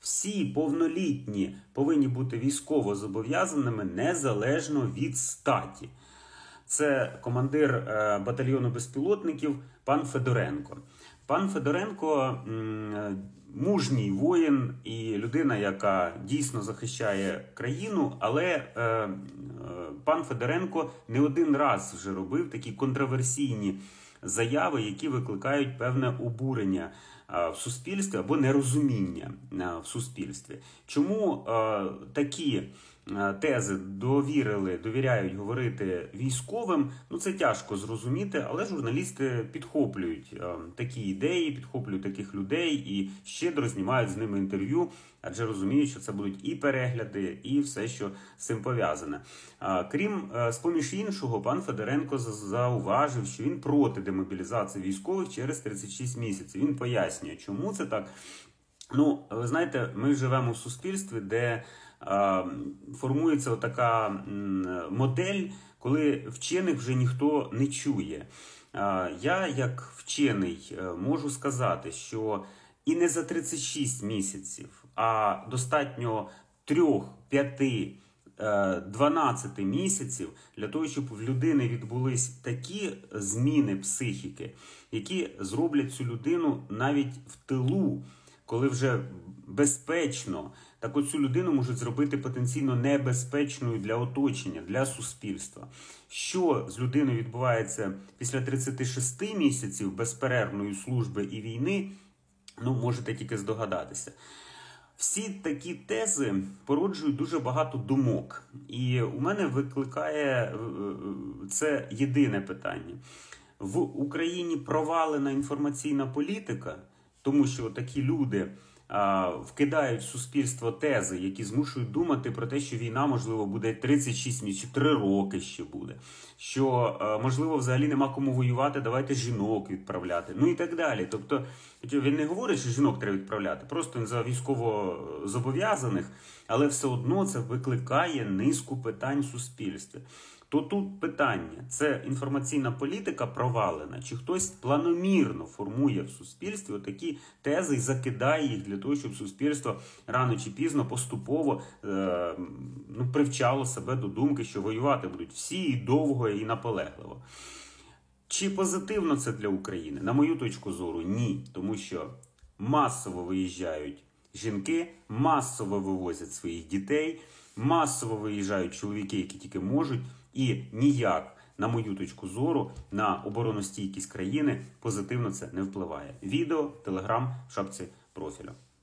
Всі повнолітні повинні бути військово зобов'язаними незалежно від статі. Це командир батальйону безпілотників пан Федоренко. Пан Федоренко мужній воїн і людина, яка дійсно захищає країну, але пан Федоренко не один раз вже робив такі контроверсійні заяви, які викликають певне обурення в суспільстві або нерозуміння в суспільстві. Чому такі тези довіряють говорити військовим, ну це тяжко зрозуміти, але журналісти підхоплюють такі ідеї, підхоплюють таких людей і щедро знімають з ними інтерв'ю, адже розуміють, що це будуть і перегляди, і все, що з цим пов'язане. Крім, з-поміж іншого, пан Федоренко зауважив, що він проти демобілізації військових через 36 місяців. Він пояснює, чому це так. Ну, ви знаєте, ми живемо в суспільстві, де формується така модель, коли вчених вже ніхто не чує. Я, як вчений, можу сказати, що і не за 36 місяців, а достатньо 3, 5, 12 місяців для того, щоб в людини відбулись такі зміни психіки, які зроблять цю людину навіть в тилу, коли вже безпечно, так оцю людину можуть зробити потенційно небезпечною для оточення, для суспільства. Що з людиною відбувається після 36 місяців безперервної служби і війни, ну, можете тільки здогадатися. Всі такі тези породжують дуже багато думок. І у мене викликає це єдине питання. В Україні провалена інформаційна політика, тому що такі люди вкидають в суспільство тези, які змушують думати про те, що війна, можливо, буде 36 місяців, 3 роки ще буде. Що, можливо, взагалі нема кому воювати, давайте жінок відправляти. Ну і так далі. Тобто, він не говорить, що жінок треба відправляти, просто він за військово зобов'язаних, але все одно це викликає низку питань в суспільстві. То тут питання, це інформаційна політика провалена, чи хтось планомірно формує в суспільстві отакі тези і закидає їх для того, щоб суспільство рано чи пізно поступово привчало себе до думки, що воювати будуть всі і довго, і наполегливо. Чи позитивно це для України? На мою точку зору, ні. Тому що масово виїжджають жінки, масово вивозять своїх дітей, масово виїжджають чоловіки, які тільки можуть, і ніяк, на мою точку зору, на обороностійкість країни позитивно це не впливає. Відео, Телеграм в шапці профіля.